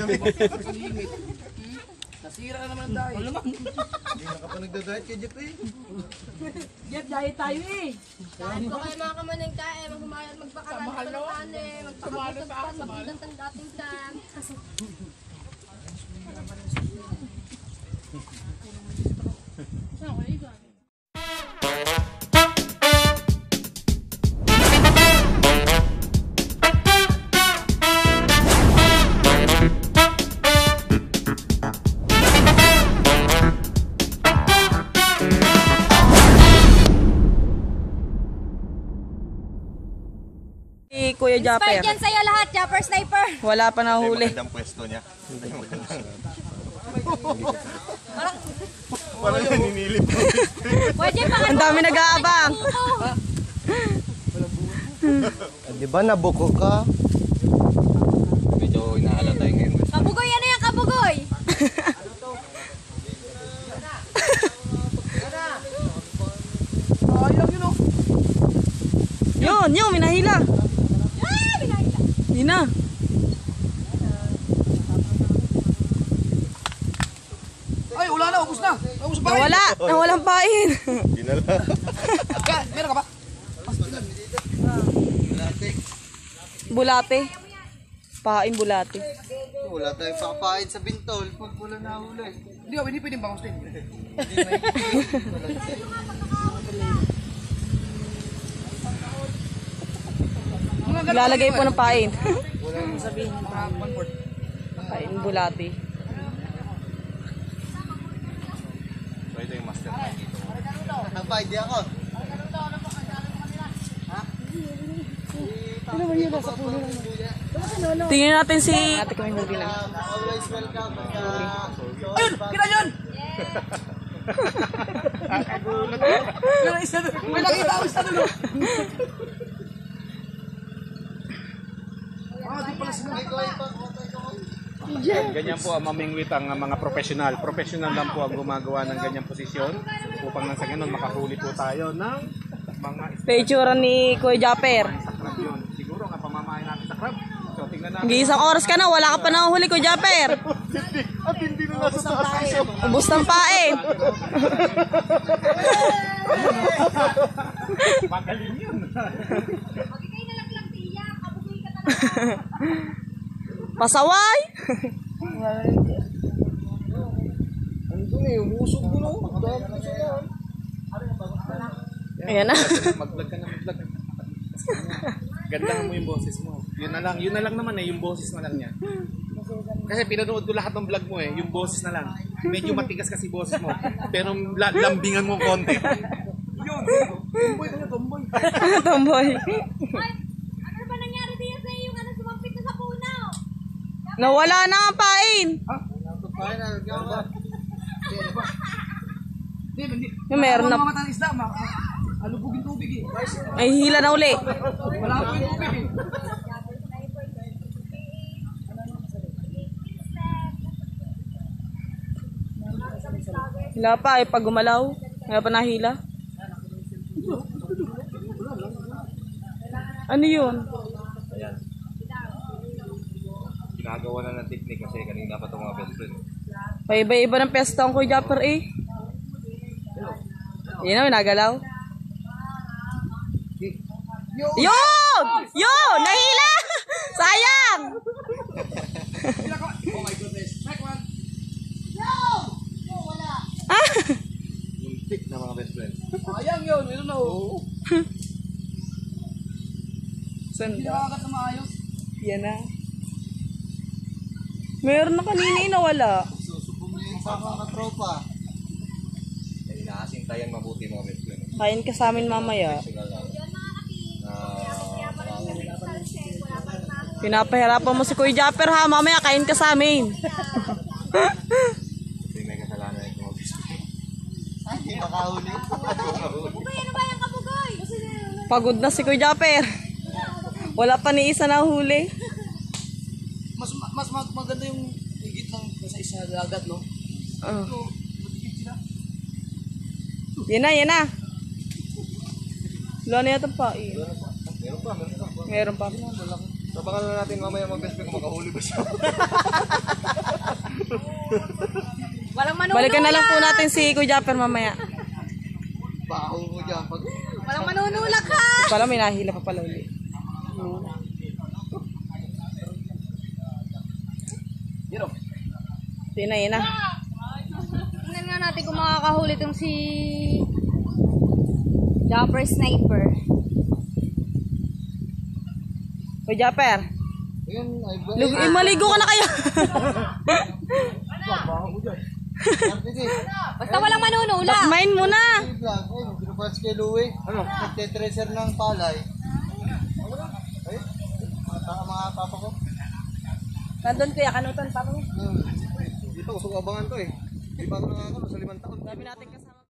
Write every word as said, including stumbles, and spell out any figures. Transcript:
Nasira na naman ang diet. Hindi na ka pa nagda-diet kay Jeff eh. Jeff, diet tayo eh. Kahit ko kayo mga kamanang kae, maghumayat, magpakaran sa lakaan eh, magpakabutan pa sa bilang ng dating time. Kuya Japper. Inspired yan sa'yo lahat, Japper Sniper. Wala pa nahuli. Magandang pwesto niya. Parang, Parang yan, ninilip. pwede pa Ang dami nag-aabang. Di ba nabuko ka? Medyo inaalam tayo ngayon. Kabugoy, ano yan, kabugoy? Ayang yun o. Yun, yun, minahila. Ah, binahila. Hindi na. Ay, wala na, ubus na. Ubus ba? Nawala. Nawalang pain. Ginala. Ka, meron ka ba? Bulate. Pain bulate. Wala tayong papain sa bintol pag wala na huli. Hindi ka, hindi pwedeng bangus din. Lalagay po ng pain. Wala nang sabihin. Mga one-fourth. Pain bulate. So ito yung master mind dito. Nakapain di ako. Tingnan natin si ate kami huli lang. Always welcome. Ayun! Kita yun! May isa doon. May nakita ako isa doon. Ah, di pala sila. Ganyan po ang mamingwit ang mga profesional. Profesional lang po ang gumagawa ng ganyang posisyon upang nang sa ganun makahuli po tayo ng mga Picture ni Kuya Japper. sa crab yun. Siguro ang pamamahay natin sa crab. So tingnan natin. Isang oras ka na, wala ka pa nahuli Kuya Japper. At hindi na nasa taas isa. Ubus ng pain. Magaling yun. Magigay na lang lang tiya, kabugoy ka talaga. Pasaway. Andun eh, umusog ko na. Ayan na. Mag-vlog ka na, mag-vlog. Ganda mo yung boses mo. Yun na lang, yun na lang naman eh, yung boses na lang niya. Kasi pinanood ko lahat ng vlog mo eh, yung boses na lang. Medyo matigas kasi boses mo, pero la lambingan mo konti. Yun, tomboy na tomboy. Tomboy. Ay, ano ba nangyari diyan sa'yo yung ano sumampit na sa punaw? Nawala na ang pain. Papain na, nagkakawa. Hindi, hindi. Yung meron na. Mga matang isda, mga alubugin tubig eh. Ay, hila na uli. Wala po yung tubig eh. Hila pa, ay pag gumalaw. Wala pa nahila. Ano yun? Ginagawa na ng technique kasi kanina pa itong mga best friend. Paiba-iba ng pesta ang Kuya Japper eh. Yun na, nagalaw. Yun! Yun! Nahila! Sayang! Oh my goodness. Check one. Ah! Muntik na mga best friend. Ayang yun, yun na oh. Saan Hindi ba? nakakagat na maayos. Yan na. Meron na kanina eh, nawala. Susubong mo yung sa mga tropa. Ay, naasing tayang mabuti mga best friend. Kain ka sa amin mamaya. Pinapahirapan mo si Kuya Japper ha. Mamaya kain ka sa amin. Kasi may kasalanan yung mga best friend. Ay, hindi makahuli. Kabugoy, ano ba yung kabugoy? Pagod na si Kuya Japper. Wala pa ni isa na huli. Mas mas mag maganda yung higit ng sa isa dagat, no? Oh. So, magigit sila. Yan na, yan na. Wala na yata pa eh. Meron pa, meron pa. Meron pa. Sabakan na natin mamaya mga best friend kung makahuli ba siya. Balikan na lang po natin si Kuya Japper mamaya. Baho mo dyan. Pag... Walang manunulak ha! Pala may nahila pa pala ulit. Yun o. Yun na, yun na. Tingnan nga natin kung makakahuli itong si Japper Sniper. Kuya Japper, Ayun, ay ba? lug- eh, maligo ka na kaya. Baho mo dyan. Sige. Basta walang manunulak. Takmain mo na. Ay, vlog. Ay, binabas kay Louie. Ano? Nagtetreasure ng palay. Ay, mata ang mga papa ko. Nandun kuya, kanutan pa mo. Hmm. Dito, usog abangan to eh. Di ba ako nakakalo sa limang taon? Sabi natin